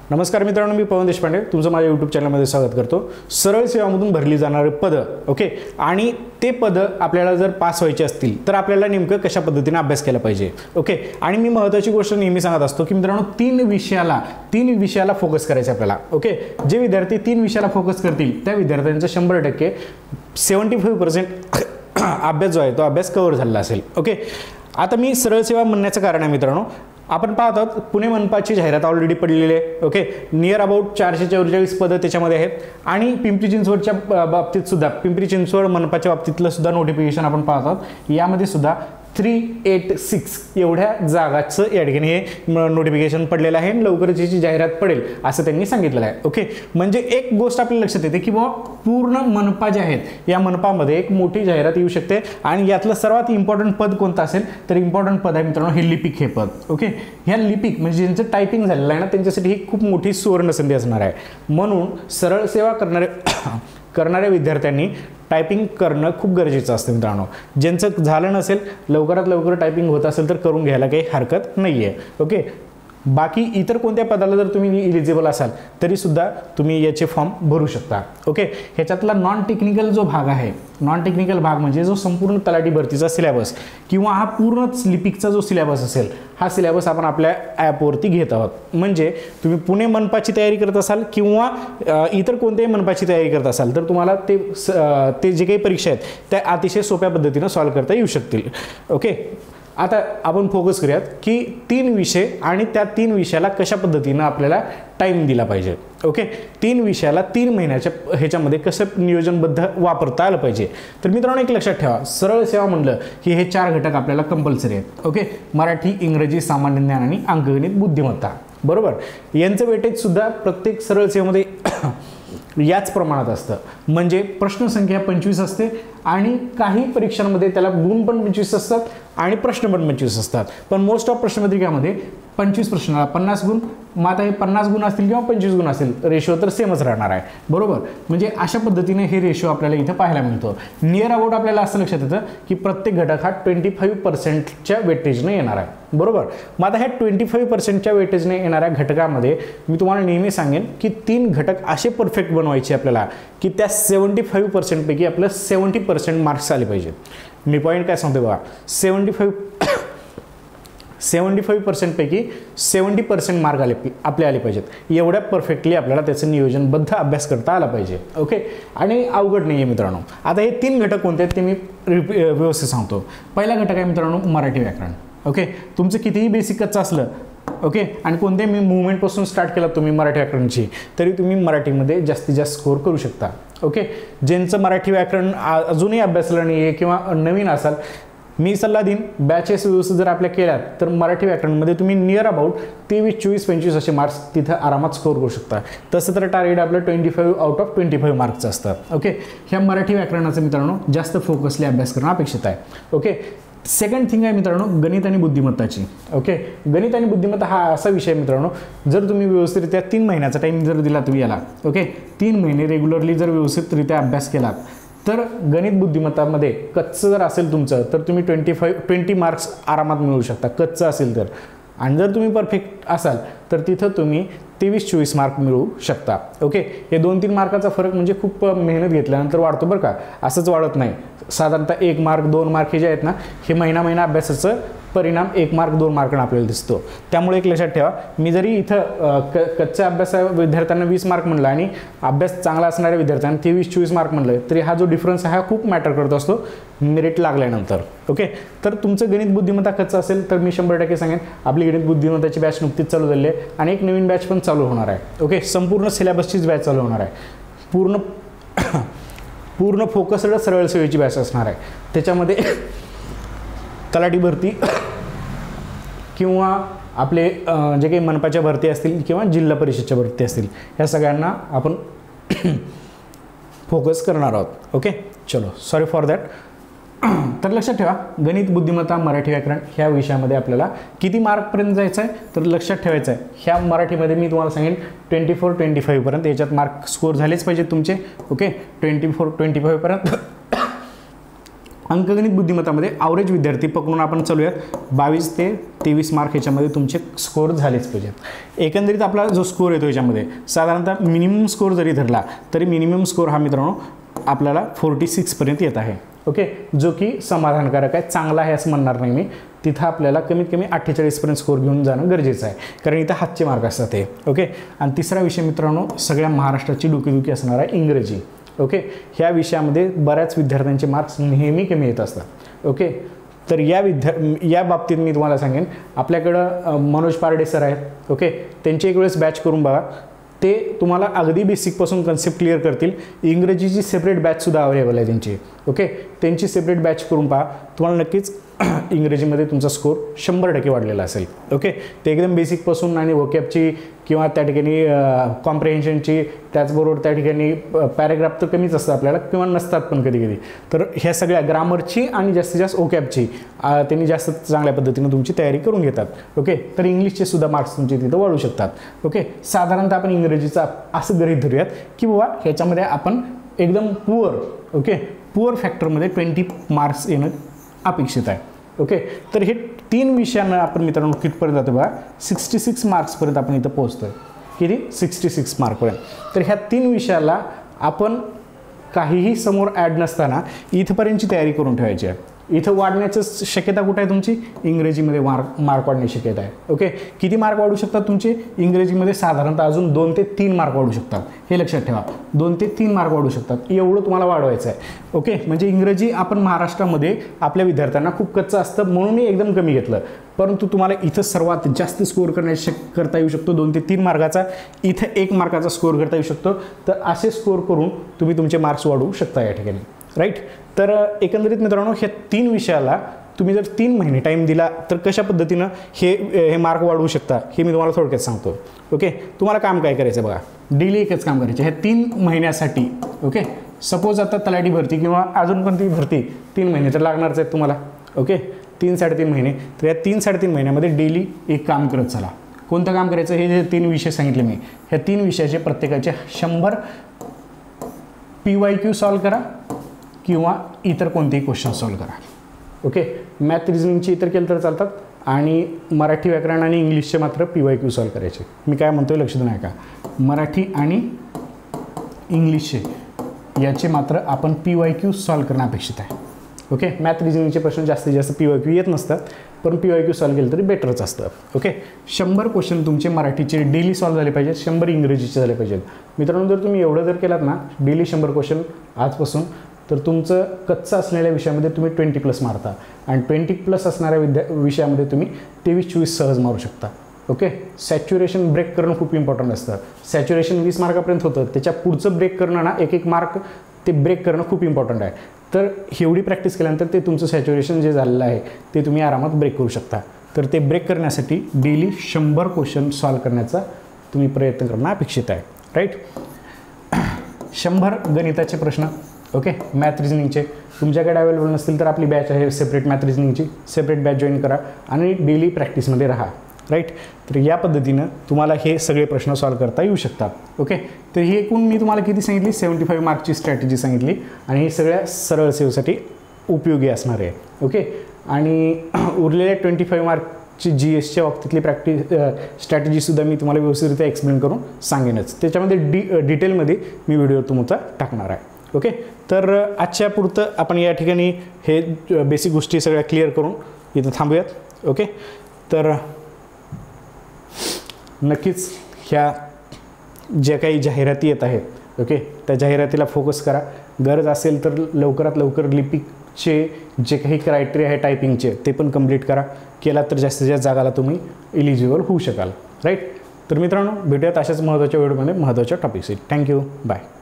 नमस्कार मित्रांनो, मी पवन देशपांडे तुमचं माझ्या यूट्यूब चॅनलमध्ये स्वागत करतो। सरळ सेवामधून भरली जाणारी पदं, ओके, आणि ते पदं आपल्याला जर पास व्हायचे असतील तर आपल्याला नेमकं कशा पद्धतीने अभ्यास केला पाहिजे, ओके। आणि मी महत्त्वाची गोष्ट नेहमी सांगत असतो की मित्रांनो तीन विषयाला फोकस करायचं आपल्याला, ओके। जे विद्यार्थी तीन विषयाला फोकस करतील त्या विद्यार्थ्यांचं 100% 75% अभ्यास जो आहे तो अभ्यास कव्हर झालेला असेल, ओके। आता मी सरळ सेवा म्हणण्याचं कारण आहे मित्रांनो, आपण पाहत आहोत पुणे मनपाची जाहिरात ऑलरेडी पडलेली आहे, ओके। नियर अबाउट 444 पदं त्याच्यामध्ये आहेत आणि पिंपरी चिंचवडच्या बाबतीत सुद्धा पिंपरी चिंचवड मनपाच्या बाबतीतलं सुद्धा नोटिफिकेशन आपण पाहत आहोत। यामध्ये सुद्धा 386 एवढ्या जागाचं या ठिकाणी हे नोटिफिकेशन पडलेलं आहे। लवकरच याची जाहिरात पडेल असं त्यांनी सांगितलेलं आहे, ओके। म्हणजे एक गोष्ट आपल्या लक्षात येते की बाबा पूर्ण मनपा जे आहेत या मनपामध्ये एक मोठी जाहिरात येऊ शकते आणि यातलं सर्वात इम्पॉर्टंट पद कोणतं असेल तर इम्पॉर्टंट पद आहे मित्रांनो हे लिपिक हे पद, ओके। ह्या लिपिक म्हणजे ज्यांचं टायपिंग झालेलं आहे ना त्यांच्यासाठी ही खूप मोठी सुवर्ण संधी असणार आहे। म्हणून सरळ सेवा करणाऱ्या विद्यार्थ्यांनी टायपिंग करणं खूप गरजेचं असतं मित्रांनो। ज्यांचं झालं नसेल लवकरात लवकर टायपिंग होत असेल तर करून घ्यायला काही हरकत नाही आहे, ओके। बाकी इतर कोणत्या पदाला जर तुम्ही इलिजिबल असाल तरी सुद्धा तुम्ही याचे फॉर्म भरू शकता, ओके। ह्याच्यातला नॉन टेक्निकल जो भाग आहे, नॉन टेक्निकल भाग म्हणजे जो संपूर्ण तलाठी भरतीचा सिलेबस किंवा हा पूर्णच लिपिकचा जो सिलेबस असेल हा सिलेबस आपण आपल्या ॲपवरती घेत आहोत। म्हणजे तुम्ही पुणे मनपाची तयारी करत असाल किंवा इतर कोणत्याही मनपाची तयारी करत असाल तर तुम्हाला ते जे काही परीक्षा आहेत त्या अतिशय सोप्या पद्धतीने सॉल्व्ह करता येऊ शकतील, ओके। आता आपण फोकस करूयात की तीन विषय आणि त्या तीन विषयाला कशा पद्धतीनं आपल्याला टाइम दिला पाहिजे, ओके। तीन विषयाला 3 महिन्याच्या ह्याच्यामध्ये कसं नियोजनबद्ध वापरता आलं पाहिजे। तर मित्रांनो एक लक्षात ठेवा, सरळ सेवा म्हणलं की हे 4 घटक आपल्याला कंपल्सरी आहेत, ओके। मराठी, इंग्रजी, सामान्य ज्ञान आणि अंकगणित बुद्धिमत्ता, बरोबर। यांचं वेटेज सुद्धा प्रत्येक सरळ सेवेमध्ये याच प्रमाणात असतं। म्हणजे प्रश्नसंख्या 25 असते आणि काही परीक्षांमध्ये त्याला गुण पण 25 असतात आणि प्रश्न पण 25 असतात। पण मोस्ट ऑफ प्रश्नपत्रिकामध्ये 25 प्रश्नाला 50 गुण, मग आता हे 50 गुण असतील किंवा 25 गुण असतील रेशो तर सेमच राहणार आहे, बरोबर। म्हणजे अशा पद्धतीने हे रेशो आपल्याला इथं पाहायला मिळतो। नियर अबाउट आपल्याला असं लक्षात येतं की प्रत्येक घटक हा 25%च्या वेटेजने येणार आहे, बरोबर। मग आता ह्या 25%च्या वेटेजने येणाऱ्या घटकामध्ये मी तुम्हाला नेहमी सांगेन की 3 घटक असे परफेक्ट बनवायचे आपल्याला की त्या 75% पैकी आपलं 70% मार्क्स आले पाहिजेत। मी पॉईंट काय सांगतो बघा, 75% पैकी 70% मार्क आपले आले पाहिजेत। एवढ्या परफेक्टली आपल्याला त्याचं नियोजनबद्ध अभ्यास करता आला पाहिजे, ओके। आणि अवघड नाही आहे मित्रांनो। आता हे 3 घटक कोणते आहेत ते मी व्यवस्थित सांगतो। पहिला घटक आहे मित्रांनो मराठी व्याकरण, ओके। तुमचं कितीही बेसिक कच्चं असलं, ओके, आणि कोणत्याही मुवमेंटपासून स्टार्ट केला तुम्ही मराठी व्याकरणची तरी तुम्ही मराठीमध्ये जास्तीत जास्त स्कोर करू शकता, ओके। ज्यांचं मराठी व्याकरण अजूनही अभ्यासलं नाही आहे किंवा नवीन असाल, मी सल्ला देईन बॅचेस व्यवस्थित जर आपल्या केल्यात तर मराठी व्याकरणमध्ये तुम्ही नियर अबाउट 23, 24, 25 असे मार्क्स तिथं आरामात स्कोर करू शकता। तसं तर टार्गेट आपलं 25 आउट ऑफ 25 मार्क्सचं असतं, ओके। ह्या मराठी व्याकरणाचं मित्रांनो जास्त फोकसली अभ्यास करणं अपेक्षित आहे, ओके। सेकंड थिंग आहे मित्रांनो गणित आणि बुद्धिमत्ताची, ओके। गणित आणि बुद्धिमत्ता हा असा विषय मित्रांनो जर तुम्ही व्यवस्थितरित्या 3 महिन्याचा टाइम जर दिला तुम्ही याला, ओके, 3 महिने रेग्युलरली जर व्यवस्थितरित्या अभ्यास केलात तर गणित बुद्धिमत्तामध्ये कच्चं जर असेल तुमचं तर तुम्ही 20 मार्क्स आरामात मिळवू शकता कच्चं असेल तर। आणि जर तुम्ही परफेक्ट असाल तर तिथं तुम्ही 23-24 मार्क मिळवू शकता, ओके। हे 2-3 मार्काचा फरक म्हणजे खूप मेहनत घेतल्यानंतर वाढतो बरं का, असंच वाढत नाही। साधारणतः 1 मार्क 2 मार्क हे जे आहेत ना हे महिना अभ्यासाचं परिणाम 1 मार्क 2 मार्कांना आपल्याला दिसतो। त्यामुळे एक लक्षात ठेवा, मी जरी इथं कच्च्या अभ्यासा विद्यार्थ्यांना 20 मार्क म्हणलं आणि अभ्यास चांगला असणाऱ्या विद्यार्थ्यांना 23-24 मार्क म्हणलं तरी हा जो डिफरन्स आहे हा खूप मॅटर करत असतो मेरिट लागल्यानंतर, ओके। तर तुमचं गणित बुद्धिमत्ता कच्चं असेल तर मी 100% सांगेन आपली गणित बुद्धिमत्ताची बॅच नुकतीच चालू झाली आहे आणि एक नवीन बॅच पण चालू होणार आहे, ओके। संपूर्ण सिलेबसचीच बॅच चालू होणार आहे, पूर्ण फोकस्ड सरळ सेवेची बॅच असणार आहे। त्याच्यामध्ये तलाठी भरती किंवा आपले जे काही मनपाच्या भरती असतील किंवा जिल्हा परिषदच्या भरती असतील ह्या सगळ्यांना आपण फोकस करणार आहोत, ओके। चलो सॉरी फॉर दॅट। तर लक्षात ठेवा गणित बुद्धिमत्ता मराठी व्याकरण ह्या विषयामध्ये आपल्याला किती मार्कपर्यंत जायचं आहे तर लक्षात ठेवायचं आहे ह्या मराठीमध्ये मी तुम्हाला सांगेन 24-25 पर्यंत याच्यात मार्क स्कोर झालेच पाहिजेत तुमचे, ओके। 24-25 पर्यंत अंकगणित बुद्धिमत्तामध्ये ॲव्हरेज विद्यार्थी पकडून आपण चालूयात 22 ते 23 मार्क ह्याच्यामध्ये तुमचे स्कोअर झालेच पाहिजेत। एकंदरीत आपला जो स्कोअर येतो याच्यामध्ये साधारणतः मिनिमम स्कोअर जरी धरला तरी मिनिमम स्कोअर हा मित्रांनो आपल्याला 46 पर्यंत येत आहे। ओके, जो की समाधानकारक आहे, चांगला आहे असं म्हणणार नाही मी। तिथं आपल्याला कमीत कमी 48 पर्यंत स्कोअर घेऊन जाणं गरजेचं आहे, कारण इथं हातचे मार्क असतात हे। ओके, आणि तिसरा विषय मित्रांनो सगळ्या महाराष्ट्राची डोकेदुखी असणार आहे इंग्रजी। ओके, ह्या विषयामध्ये बऱ्याच विद्यार्थ्यांचे मार्क्स नेहमी कमी येत असतात। ओके, तर या बाबतीत मी तुम्हाला सांगेन, आपल्याकडं मनोज पारडे सर आहेत। ओके, त्यांची एक वेळेस बॅच करून बघा, ते तुम्हाला अगदी बेसिकपासून कन्सेप्ट क्लिअर करतील। इंग्रजीची सेपरेट बॅचसुद्धा अवेलेबल आहे त्यांची। ओके, त्यांची सेपरेट बॅच करून पहा, तुम्हाला नक्कीच इंग्रजीमध्ये तुमचा स्कोअर 100% वाढलेला असेल। ओके, ते एकदम बेसिकपासून आणि वोकॅबची किंवा त्या ठिकाणी कॉम्प्रिहेन्शनची, त्याचबरोबर त्या ठिकाणी पॅरेग्राफ तर कमीच असतं आपल्याला किंवा नसतात पण कधी कधी, तर ह्या सगळ्या ग्रामरची आणि जास्तीत जास्त वोकॅबची त्यांनी जास्त चांगल्या पद्धतीने तुमची तयारी करून घेतात। ओके, तर इंग्लिशचे सुद्धा मार्क्स तुमचे तिथं वाढू शकतात। ओके, साधारणतः आपण इंग्रजीचा असं गृहीत धरूयात की बाबा ह्याच्यामध्ये आपण एकदम पुअर फॅक्टरमध्ये 20 मार्क्स येणं अपेक्षित आहे। ओके, तर हे 3 विषयांना आपण मित्रांनो कितपर्यंत जातो बघा, 66 मार्क्सपर्यंत आपण इथं पोहोचतोय। किती? 66 मार्कपर्यंत। तर ह्या 3 विषयाला आपण काहीही समोर ॲड नसताना इथपर्यंतची तयारी करून ठेवायची आहे। इथं वाढण्याची शक्यता कुठे आहे तुमची? इंग्रजीमध्ये मार्क वाढण्याची शक्यता आहे। ओके, किती मार्क वाढू शकतात तुमचे इंग्रजीमध्ये? साधारणतः अजून 2 ते 3 मार्क वाढू शकतात, हे लक्षात ठेवा। 2 ते 3 मार्क वाढू शकतात, एवढं तुम्हाला वाढवायचं आहे। ओके, म्हणजे इंग्रजी आपण महाराष्ट्रामध्ये आपल्या विद्यार्थ्यांना खूप कच्चं असतं म्हणून मी एकदम कमी घेतलं, परंतु तुम्हाला इथं सर्वात जास्त स्कोअर करता येऊ शकतो 2 ते 3 मार्काचा, इथं 1 मार्काचा स्कोअर करता येऊ शकतो। तर असे स्कोअर करून तुम्ही तुमचे मार्क्स वाढवू शकता या ठिकाणी, राईट। तर एकंदरीत मित्रांनो ह्या 3 विषयाला तुम्ही जर 3 महिने टाईम दिला तर कशा पद्धतीनं हे मार्क वाढवू शकता हे मी तुम्हाला थोडक्यात सांगतो। ओके, तुम्हाला काम काय करायचं बघा, डेली एकच काम करायचं ह्या 3 महिन्यासाठी। ओके, सपोज आता तलाठी भरती किंवा अजून कोणती भरती 3 महिने तर लागणारच आहेत तुम्हाला। ओके, 3-3.5 महिने, तर या 3-3.5 महिन्यामध्ये डेली एक काम करत चला। कोणतं काम करायचं? हे जे 3 विषय सांगितले मी, ह्या 3 विषयाचे प्रत्येकाचे 100 PYQ सॉल्व करा किंवा इतर कोणतेही क्वेश्चन सॉल्व करा। ओके, मॅथ रिझनिंगचे इतर केलं तर चालतात आणि मराठी व्याकरण आणि इंग्लिशचे मात्र PYQ सॉल्व करायचे। मी काय म्हणतोय लक्ष देऊ नका, मराठी आणि इंग्लिशचे याचे मात्र आपण PYQ सॉल्व करणं अपेक्षित आहे। ओके, मॅथ रिझनिंगचे प्रश्न जास्तीत जास्त PYQ येत नसतात, पण PYQ सॉल्व केलं तरी बेटरच असतं। ओके, 100 क्वेश्चन तुमचे मराठीचे डेली सॉल्व झाले पाहिजेत, 100 इंग्रजीचे झाले पाहिजेत। मित्रांनो जर तुम्ही एवढं जर केलात ना डेली 100 क्वेश्चन आजपासून, तर तुमचं कच्चं असलेल्या विषयामध्ये तुम्ही 20+ मारता आणि 20+ असणाऱ्या विषयामध्ये तुम्ही 23-24 सहज मारू शकता। ओके, सॅच्युरेशन ब्रेक करणं खूप इम्पॉर्टंट असतं। सॅच्युरेशन 20 मार्कापर्यंत होतं, त्याच्या पुढचं ब्रेक करणं ना 1-1 मार्क ते ब्रेक करणं खूप इम्पॉर्टंट आहे। तर एवढी प्रॅक्टिस केल्यानंतर ते तुमचं सॅच्युरेशन जे झालेलं आहे ते तुम्ही आरामात ब्रेक करू शकता। तर ते ब्रेक करण्यासाठी डेली 100 क्वेश्चन सॉल्व करण्याचा तुम्ही प्रयत्न करणं अपेक्षित आहे, राईट। 100 गणिताचे प्रश्न, ओके, मॅथ रिझनिंगचे तुमच्याकडे अवेलेबल नसतील तर आपली बॅच आहे सेपरेट मॅथ रिझनिंगची, सेपरेट बॅच जॉईन करा आणि डेली प्रॅक्टिसमध्ये राहा, राईट। तर या पद्धतीनं तुम्हाला हे सगळे प्रश्न सॉल्व करता येऊ शकतात। ओके, तर ही एकूण मी तुम्हाला किती सांगितली? 75 मार्कची स्ट्रॅटेजी सांगितली आणि ही सगळ्या सरळ सेवेसाठी उपयोगी असणार आहे। ओके, आणि उरलेल्या 25 मार्कची GSच्या बाबतीतली स्ट्रॅटेजीसुद्धा मी तुम्हाला व्यवस्थितरित्या एक्सप्लेन करून सांगेनच, त्याच्यामध्ये डिटेलमध्ये मी व्हिडिओ तुमचा टाकणार आहे। ओके, तर आजच्या पुरतं आपण या ठिकाणी हे बेसिक गोष्टी सगळ्या क्लिअर करून इथं थांबूयात। ओके, तर नक्कीच ह्या ज्या काही जाहिराती येत आहेत, ओके, त्या जाहिरातीला फोकस करा। गरज असेल तर लवकरात लवकर लिपिकचे जे काही क्रायटेरिया आहे टायपिंगचे ते पण कंप्लीट केला तर जास्तीत जास्त जागाला तुम्ही एलिजिबल होऊ शकाल, राईट। तर मित्रांनो भेटूयात अशाच महत्त्वाच्या व्हिडिओमध्ये महत्त्वाच्या टॉपिक्सशी। Thank you, bye.